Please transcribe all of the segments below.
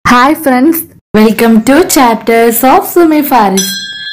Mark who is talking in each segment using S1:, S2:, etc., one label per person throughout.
S1: Hi friends, welcome to Chapters of Sumi Faris.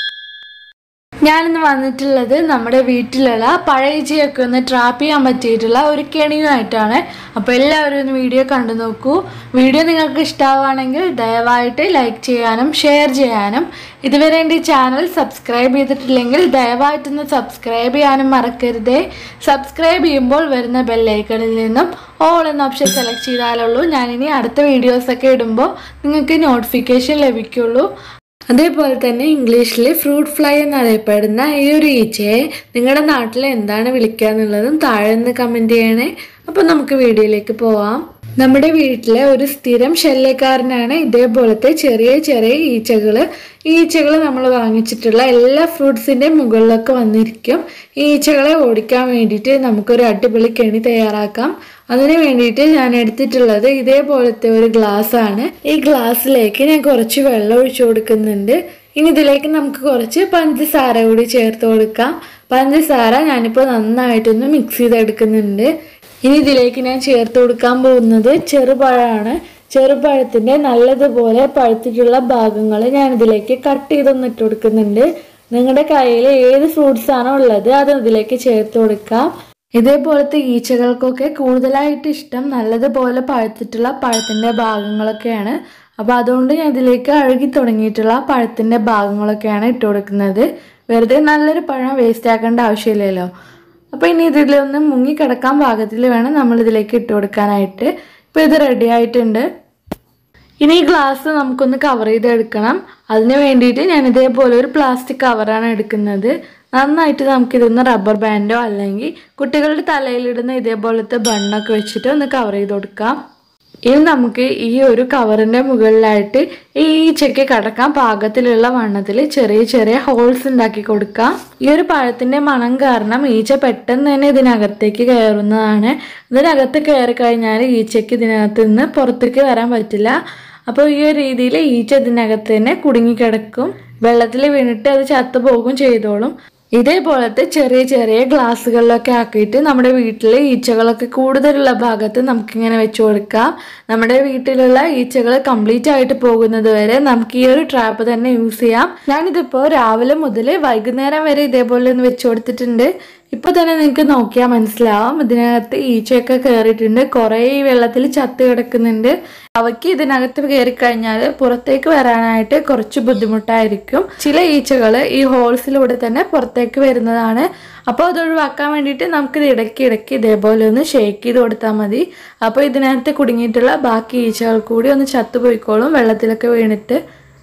S1: ഞാനിന്ന് വന്നിട്ടുള്ളത് നമ്മുടെ വീട്ടിലുള്ള പഴയ ഈച്ചയൊക്കെ ഒന്ന് ട്രാപ്പ് ചെയ്യാൻ പറ്റിയിട്ടുള്ള ഒരു കെണിയുമായിട്ടാണ്. അപ്പോൾ എല്ലാവരും ഒന്ന് വീഡിയോ കണ്ടു നോക്കൂ. വീഡിയോ നിങ്ങൾക്ക് ഇഷ്ടമാവുകയാണെങ്കിൽ ദയവായിട്ട് ലൈക്ക് ചെയ്യാനും ഷെയർ ചെയ്യാനും ഇതുവരെ എൻ്റെ ചാനൽ സബ്സ്ക്രൈബ് ചെയ്തിട്ടില്ലെങ്കിൽ ദയവായിട്ടൊന്ന് സബ്സ്ക്രൈബ് ചെയ്യാനും മറക്കരുതേ. സബ്സ്ക്രൈബ് ചെയ്യുമ്പോൾ വരുന്ന ബെല്ലൈക്കണിൽ നിന്നും ഓൾ എന്ന ഓപ്ഷൻ സെലക്ട് ചെയ്താലുള്ളൂ ഞാനിനി അടുത്ത വീഡിയോസൊക്കെ ഇടുമ്പോൾ നിങ്ങൾക്ക് നോട്ടിഫിക്കേഷൻ ലഭിക്കുള്ളൂ. അതേപോലെ തന്നെ ഇംഗ്ലീഷിൽ ഫ്രൂട്ട് ഫ്ലൈ എന്നറിയപ്പെടുന്ന ഈ ഒരു ഈച്ചയെ നിങ്ങളുടെ നാട്ടിൽ എന്താണ് വിളിക്കുക എന്നുള്ളതും താഴെ നിന്ന് കമൻറ്റ് ചെയ്യണേ. അപ്പോൾ നമുക്ക് വീഡിയോയിലേക്ക് പോവാം. നമ്മുടെ വീട്ടിലെ ഒരു സ്ഥിരം ശല്യക്കാരനാണ് ഇതേപോലത്തെ ചെറിയ ചെറിയ ഈച്ചകൾ. ഈ ഈച്ചകൾ നമ്മൾ വാങ്ങിച്ചിട്ടുള്ള എല്ലാ ഫ്രൂട്ട്സിൻ്റെ മുകളിലൊക്കെ വന്നിരിക്കും. ഈ ഈച്ചകളെ ഓടിക്കാൻ വേണ്ടിയിട്ട് നമുക്കൊരു അടിപൊളി കെണി തയ്യാറാക്കാം. അതിന് വേണ്ടിയിട്ട് ഞാൻ എടുത്തിട്ടുള്ളത് ഇതേപോലത്തെ ഒരു ഗ്ലാസ് ആണ്. ഈ ഗ്ലാസ്സിലേക്ക് ഞാൻ കുറച്ച് വെള്ളം ഒഴിച്ചു കൊടുക്കുന്നുണ്ട്. ഇനി ഇതിലേക്ക് നമുക്ക് കുറച്ച് പഞ്ചസാര കൂടി ചേർത്ത് കൊടുക്കാം. പഞ്ചസാര ഞാനിപ്പോൾ നന്നായിട്ടൊന്ന് മിക്സ് ചെയ്തെടുക്കുന്നുണ്ട്. ഇനി ഇതിലേക്ക് ഞാൻ ചേർത്ത് കൊടുക്കാൻ പോകുന്നത് ചെറുപഴമാണ്. ചെറുപഴത്തിൻ്റെ നല്ലതുപോലെ പഴുത്തിട്ടുള്ള ഭാഗങ്ങൾ ഞാൻ ഇതിലേക്ക് കട്ട് ചെയ്തൊന്ന് ഇട്ട് കൊടുക്കുന്നുണ്ട്. നിങ്ങളുടെ കയ്യിൽ ഏത് ഫ്രൂട്ട്സ് ആണോ ഉള്ളത് അത് ഇതിലേക്ക് ചേർത്ത് കൊടുക്കാം. ഇതേപോലത്തെ ഈച്ചകൾക്കൊക്കെ കൂടുതലായിട്ട് ഇഷ്ടം നല്ലതുപോലെ പഴുത്തിട്ടുള്ള പഴത്തിൻ്റെ ഭാഗങ്ങളൊക്കെയാണ്. അപ്പോൾ അതുകൊണ്ട് ഞാൻ ഇതിലേക്ക് അഴുകി തുടങ്ങിയിട്ടുള്ള പഴത്തിൻ്റെ ഭാഗങ്ങളൊക്കെയാണ് ഇട്ട് കൊടുക്കുന്നത്. വെറുതെ നല്ലൊരു പഴം വേസ്റ്റ് ആക്കേണ്ട ആവശ്യമില്ലല്ലോ. അപ്പോൾ ഇനി ഇതിലൊന്ന് മുങ്ങിക്കിടക്കാൻ പാകത്തിൽ വേണം നമ്മളിതിലേക്ക് ഇട്ട് കൊടുക്കാനായിട്ട്. ഇപ്പോൾ ഇത് റെഡി ആയിട്ടുണ്ട്. ഇനി ഈ ഗ്ലാസ് നമുക്കൊന്ന് കവർ ചെയ്തെടുക്കണം. അതിന് വേണ്ടിയിട്ട് ഞാൻ ഇതേപോലെ ഒരു പ്ലാസ്റ്റിക് കവറാണ് എടുക്കുന്നത്. നന്നായിട്ട് നമുക്കിതൊന്ന് റബ്ബർ ബാൻഡോ അല്ലെങ്കിൽ കുട്ടികളുടെ തലയിലിടുന്ന ഇതേപോലത്തെ ബണ്ണൊക്കെ വെച്ചിട്ട് ഒന്ന് കവർ ചെയ്ത് കൊടുക്കാം. ഇനി നമുക്ക് ഈ ഒരു കവറിൻ്റെ മുകളിലായിട്ട് ഈ ഈച്ചയ്ക്ക് കടക്കാൻ പാകത്തിലുള്ള വണ്ണത്തിൽ ചെറിയ ചെറിയ ഹോൾസ് ഉണ്ടാക്കി കൊടുക്കാം. ഈ ഒരു പഴത്തിൻ്റെ മണം കാരണം ഈച്ച പെട്ടെന്ന് തന്നെ ഇതിനകത്തേക്ക് കയറുന്നതാണ്. ഇതിനകത്ത് കയറി കഴിഞ്ഞാൽ ഈച്ചയ്ക്ക് ഇതിനകത്ത് നിന്ന് പുറത്തേക്ക് വരാൻ പറ്റില്ല. അപ്പോൾ ഈ ഒരു രീതിയിൽ ഈച്ച ഇതിനകത്ത് തന്നെ കുടുങ്ങിക്കിടക്കും. വെള്ളത്തിൽ വീണിട്ട് അത് ചത്തുപോകും ചെയ്തോളും. ഇതേപോലത്തെ ചെറിയ ചെറിയ ഗ്ലാസ്സുകളിലൊക്കെ ആക്കിയിട്ട് നമ്മുടെ വീട്ടിൽ ഈച്ചകളൊക്കെ കൂടുതലുള്ള ഭാഗത്ത് നമുക്കിങ്ങനെ വെച്ച് കൊടുക്കാം. നമ്മുടെ വീട്ടിലുള്ള ഈച്ചകൾ കംപ്ലീറ്റ് ആയിട്ട് പോകുന്നത് വരെ നമുക്ക് ഈ ഒരു ട്രാപ്പ് തന്നെ യൂസ് ചെയ്യാം. ഞാനിതിപ്പോൾ രാവിലെ മുതൽ വൈകുന്നേരം വരെ ഇതേപോലെ ഒന്ന് വെച്ച് കൊടുത്തിട്ടുണ്ട്. ഇപ്പോൾ തന്നെ നിങ്ങൾക്ക് നോക്കിയാൽ മനസ്സിലാവും ഇതിനകത്ത് ഈച്ചയൊക്കെ കയറിയിട്ടുണ്ട്. കുറേ ഈ വെള്ളത്തിൽ ചത്ത് കിടക്കുന്നുണ്ട്. അവയ്ക്ക് ഇതിനകത്ത് കയറി കഴിഞ്ഞാൽ പുറത്തേക്ക് വരാനായിട്ട് കുറച്ച് ബുദ്ധിമുട്ടായിരിക്കും. ചില ഈച്ചകൾ ഈ ഹോൾസിലൂടെ തന്നെ പുറത്തേക്ക് വരുന്നതാണ്. അപ്പോൾ അത് ഒഴിവാക്കാൻ വേണ്ടിയിട്ട് നമുക്കിത് ഇടയ്ക്ക് ഇതേപോലെ ഒന്ന് ഷേക്ക് ചെയ്ത് കൊടുത്താൽ മതി. അപ്പോൾ ഇതിനകത്ത് കുടുങ്ങിയിട്ടുള്ള ബാക്കി ഈച്ചകൾ കൂടി ഒന്ന് ചത്തുപോയിക്കോളും വെള്ളത്തിലൊക്കെ വീണിട്ട്.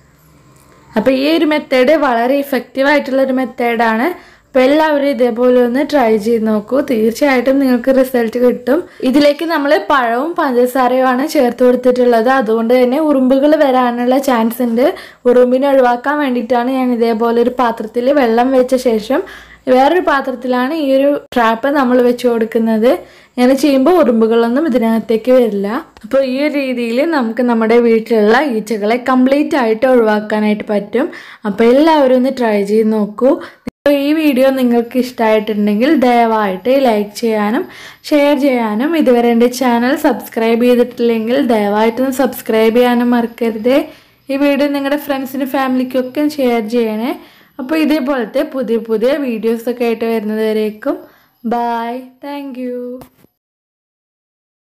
S1: അപ്പോൾ ഈ ഒരു മെത്തേഡ് വളരെ ഇഫക്റ്റീവായിട്ടുള്ളൊരു മെത്തേഡാണ്. അപ്പോൾ എല്ലാവരും ഇതേപോലെ ഒന്ന് ട്രൈ ചെയ്ത് നോക്കൂ. തീർച്ചയായിട്ടും നിങ്ങൾക്ക് റിസൾട്ട് കിട്ടും. ഇതിലേക്ക് നമ്മൾ പഴവും പഞ്ചസാരയുമാണ് ചേർത്ത് കൊടുത്തിട്ടുള്ളത്. അതുകൊണ്ട് തന്നെ ഉറുമ്പുകൾ വരാനുള്ള ചാൻസ് ഉണ്ട്. ഉറുമ്പിനെ ഒഴിവാക്കാൻ വേണ്ടിയിട്ടാണ് ഞാൻ ഇതേപോലെ ഒരു പാത്രത്തിൽ വെള്ളം വെച്ച ശേഷം വേറൊരു പാത്രത്തിലാണ് ഈ ഒരു ട്രാപ്പ് നമ്മൾ വെച്ച് കൊടുക്കുന്നത്. ഇങ്ങനെ ചെയ്യുമ്പോൾ ഉറുമ്പുകളൊന്നും ഇതിനകത്തേക്ക് വരില്ല. അപ്പോൾ ഈ ഒരു രീതിയിൽ നമുക്ക് നമ്മുടെ വീട്ടിലുള്ള ഈച്ചകളെ കംപ്ലീറ്റ് ആയിട്ട് ഒഴിവാക്കാനായിട്ട് പറ്റും. അപ്പോൾ എല്ലാവരും ഒന്ന് ട്രൈ ചെയ്ത് നോക്കൂ. ഈ വീഡിയോ നിങ്ങൾക്ക് ഇഷ്ടമായിട്ടുണ്ടെങ്കിൽ ദയവായിട്ട് ലൈക്ക് ചെയ്യാനും ഷെയർ ചെയ്യാനും ഇതുവരെ എൻ്റെ ചാനൽ സബ്സ്ക്രൈബ് ചെയ്തിട്ടില്ലെങ്കിൽ ദയവായിട്ടൊന്ന് സബ്സ്ക്രൈബ് ചെയ്യാനും മറക്കരുതേ. ഈ വീഡിയോ നിങ്ങളുടെ ഫ്രണ്ട്സിനും ഫാമിലിക്കൊക്കെ ഷെയർ ചെയ്യണേ. അപ്പോൾ ഇതേപോലത്തെ പുതിയ പുതിയ വീഡിയോസൊക്കെ ആയിട്ട് വരുന്നത് വരേക്കും ബൈ. Thank you.